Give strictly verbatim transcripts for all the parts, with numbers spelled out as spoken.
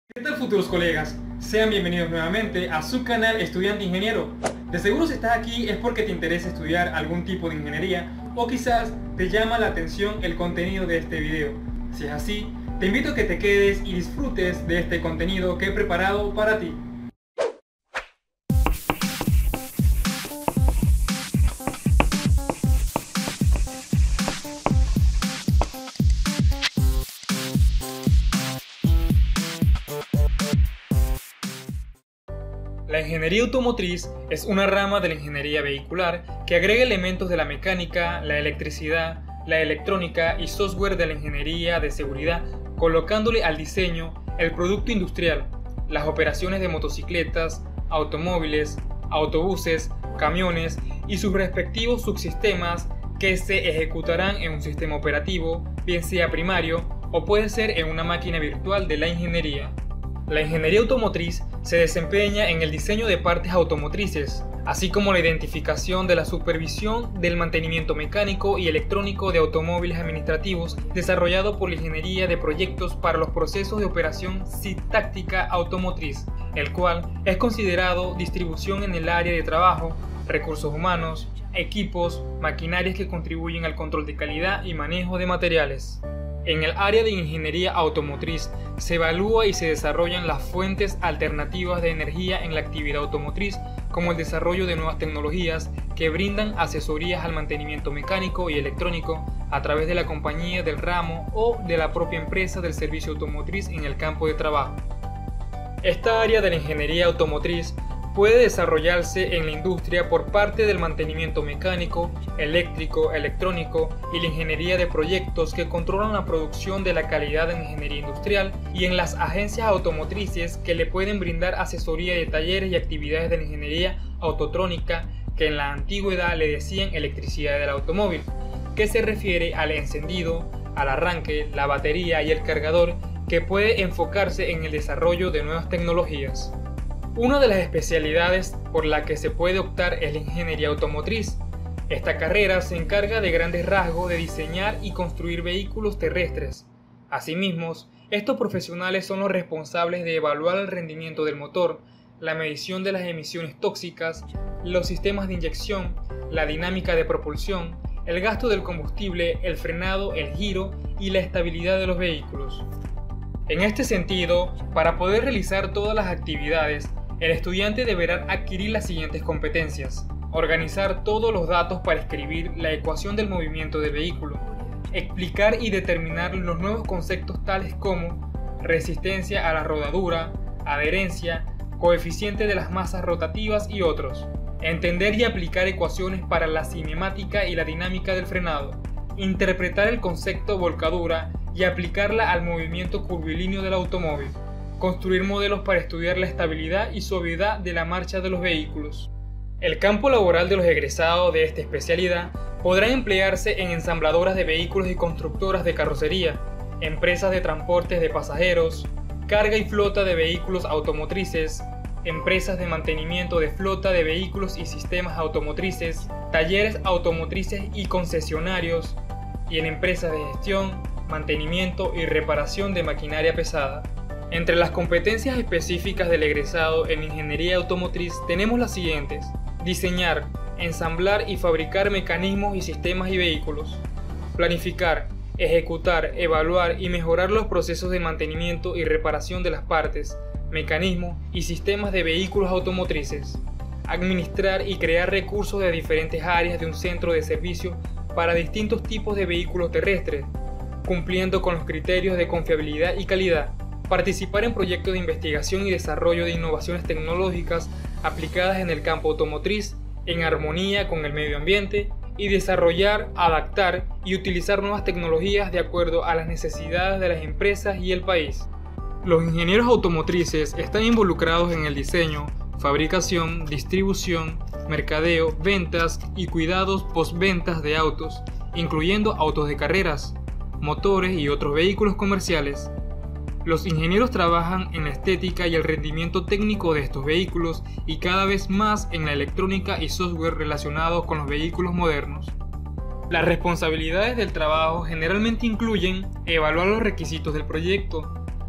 ¿Qué tal, futuros colegas? Sean bienvenidos nuevamente a su canal Estudiante Ingeniero. De seguro si estás aquí es porque te interesa estudiar algún tipo de ingeniería o quizás te llama la atención el contenido de este video. Si es así, te invito a que te quedes y disfrutes de este contenido que he preparado para ti. La ingeniería automotriz es una rama de la ingeniería vehicular que agrega elementos de la mecánica, la electricidad, la electrónica y software de la ingeniería de seguridad, colocándole al diseño el producto industrial, las operaciones de motocicletas, automóviles, autobuses, camiones y sus respectivos subsistemas que se ejecutarán en un sistema operativo, bien sea primario o puede ser en una máquina virtual de la ingeniería. La ingeniería automotriz se desempeña en el diseño de partes automotrices, así como la identificación de la supervisión del mantenimiento mecánico y electrónico de automóviles administrativos desarrollado por la ingeniería de proyectos para los procesos de operación sintáctica automotriz, el cual es considerado distribución en el área de trabajo, recursos humanos, equipos, maquinarias que contribuyen al control de calidad y manejo de materiales. En el área de ingeniería automotriz se evalúa y se desarrollan las fuentes alternativas de energía en la actividad automotriz, como el desarrollo de nuevas tecnologías que brindan asesorías al mantenimiento mecánico y electrónico a través de la compañía del ramo o de la propia empresa del servicio automotriz en el campo de trabajo. Esta área de la ingeniería automotriz puede desarrollarse en la industria por parte del mantenimiento mecánico, eléctrico, electrónico y la ingeniería de proyectos que controlan la producción de la calidad en ingeniería industrial y en las agencias automotrices que le pueden brindar asesoría de talleres y actividades de la ingeniería autotrónica que en la antigüedad le decían electricidad del automóvil, que se refiere al encendido, al arranque, la batería y el cargador, que puede enfocarse en el desarrollo de nuevas tecnologías. Una de las especialidades por la que se puede optar es la ingeniería automotriz. Esta carrera se encarga de grandes rasgos de diseñar y construir vehículos terrestres. Asimismo, estos profesionales son los responsables de evaluar el rendimiento del motor, la medición de las emisiones tóxicas, los sistemas de inyección, la dinámica de propulsión, el gasto del combustible, el frenado, el giro y la estabilidad de los vehículos. En este sentido, para poder realizar todas las actividades, el estudiante deberá adquirir las siguientes competencias: organizar todos los datos para escribir la ecuación del movimiento del vehículo, explicar y determinar los nuevos conceptos tales como resistencia a la rodadura, adherencia, coeficiente de las masas rotativas y otros, entender y aplicar ecuaciones para la cinemática y la dinámica del frenado, interpretar el concepto volcadura y aplicarla al movimiento curvilíneo del automóvil, construir modelos para estudiar la estabilidad y suavidad de la marcha de los vehículos. El campo laboral de los egresados de esta especialidad podrá emplearse en ensambladoras de vehículos y constructoras de carrocería, empresas de transportes de pasajeros, carga y flota de vehículos automotrices, empresas de mantenimiento de flota de vehículos y sistemas automotrices, talleres automotrices y concesionarios, y en empresas de gestión, mantenimiento y reparación de maquinaria pesada. Entre las competencias específicas del egresado en ingeniería automotriz tenemos las siguientes: diseñar, ensamblar y fabricar mecanismos y sistemas y vehículos, planificar, ejecutar, evaluar y mejorar los procesos de mantenimiento y reparación de las partes, mecanismos y sistemas de vehículos automotrices, administrar y crear recursos de diferentes áreas de un centro de servicio para distintos tipos de vehículos terrestres, cumpliendo con los criterios de confiabilidad y calidad, participar en proyectos de investigación y desarrollo de innovaciones tecnológicas aplicadas en el campo automotriz en armonía con el medio ambiente y desarrollar, adaptar y utilizar nuevas tecnologías de acuerdo a las necesidades de las empresas y el país. Los ingenieros automotrices están involucrados en el diseño, fabricación, distribución, mercadeo, ventas y cuidados postventas de autos, incluyendo autos de carreras, motores y otros vehículos comerciales. Los ingenieros trabajan en la estética y el rendimiento técnico de estos vehículos y cada vez más en la electrónica y software relacionados con los vehículos modernos. Las responsabilidades del trabajo generalmente incluyen evaluar los requisitos del proyecto,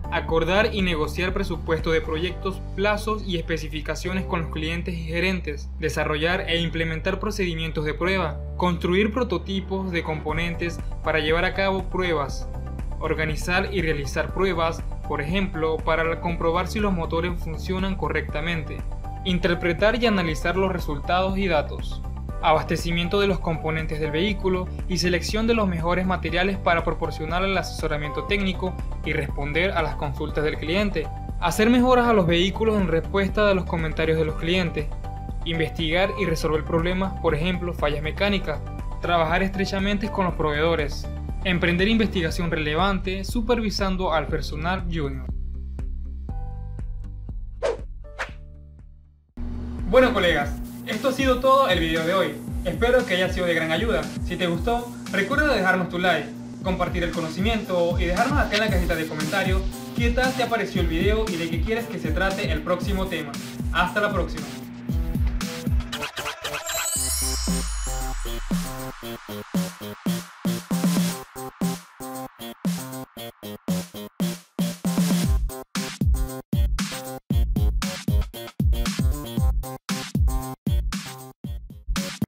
Acordar y negociar presupuesto de proyectos, plazos y especificaciones con los clientes y gerentes. Desarrollar e implementar procedimientos de prueba. Construir prototipos de componentes para llevar a cabo pruebas. Organizar y realizar pruebas, por ejemplo, para comprobar si los motores funcionan correctamente. Interpretar y analizar los resultados y datos. Abastecimiento de los componentes del vehículo y selección de los mejores materiales para proporcionar el asesoramiento técnico y responder a las consultas del cliente. Hacer mejoras a los vehículos en respuesta a los comentarios de los clientes. Investigar y resolver problemas, por ejemplo, fallas mecánicas. Trabajar estrechamente con los proveedores. Emprender investigación relevante supervisando al personal junior. Bueno, colegas, esto ha sido todo el video de hoy. Espero que haya sido de gran ayuda. Si te gustó, recuerda dejarnos tu like, compartir el conocimiento y dejarnos acá en la cajita de comentarios qué tal te pareció el video y de qué quieres que se trate el próximo tema. Hasta la próxima.